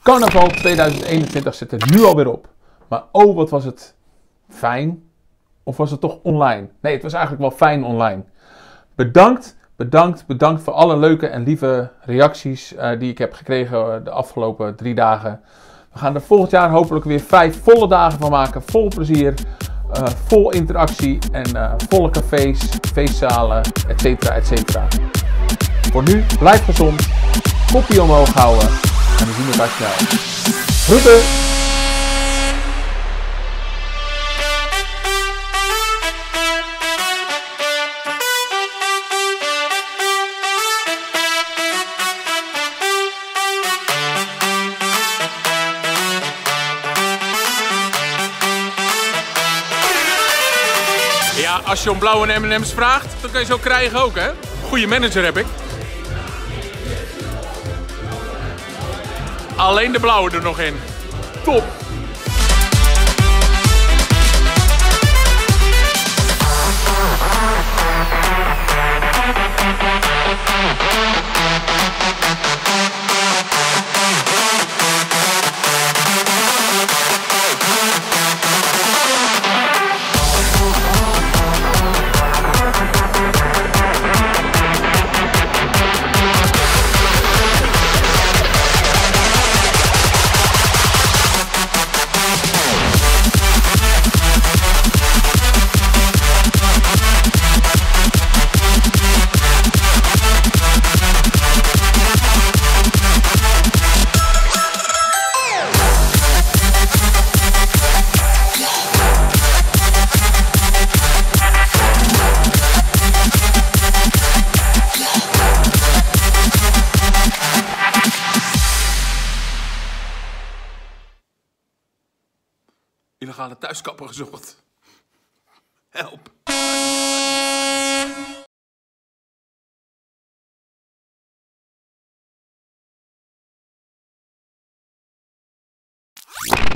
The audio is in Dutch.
Carnaval 2021 zit er nu alweer op. Maar oh, wat was het fijn. Of was het toch online? Nee, het was eigenlijk wel fijn online. Bedankt voor alle leuke en lieve reacties die ik heb gekregen de afgelopen 3 dagen. We gaan er volgend jaar hopelijk weer 5 volle dagen van maken. Vol plezier, vol interactie en volle cafés, feestzalen, etc. Voor nu, blijf gezond, kopje omhoog houden en we zien elkaar snel. Groeten! Ja, als je om blauwe M&M's vraagt, dan kan je ze ook krijgen ook, hè? Goeie manager heb ik. Alleen de blauwe er nog in. Top! Illegale thuiskapper gezocht. Help.